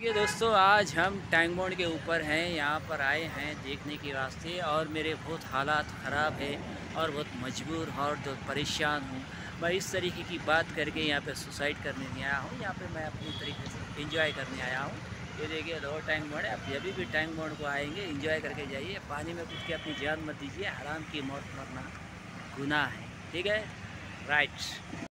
देखिए दोस्तों, आज हम टैंक बॉन्ड के ऊपर हैं। यहाँ पर आए हैं देखने के वास्ते और मेरे बहुत हालात ख़राब है और बहुत मजबूर और जो परेशान हूँ। मैं इस तरीके की बात करके यहाँ पे सुसाइड करने नहीं आया हूँ। यहाँ पे मैं अपनी तरीके से एंजॉय करने आया हूँ। ये देखिए लो टैंक बॉन्ड है। आप जब भी टैंक बॉन्ड को आएंगे एंजॉय करके जाइए। पानी में कूद के अपनी जान मत दीजिए। हराम की मौत मरना गुनाह है। ठीक है, राइट।